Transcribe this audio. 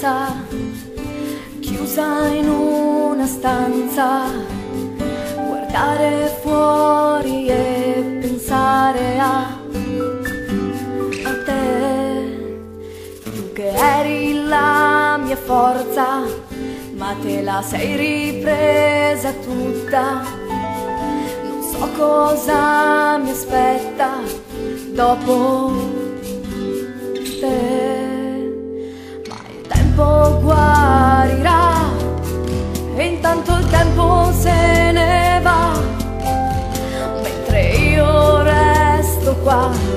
volta, chiusa in una stanza, guardare fuori e pensare a te. Tu che eri la mia forza, ma te la sei ripresa tutta. Non so cosa mi aspetta dopo te, ma il tempo guarirà e intanto il tempo se ne va, mentre io resto qua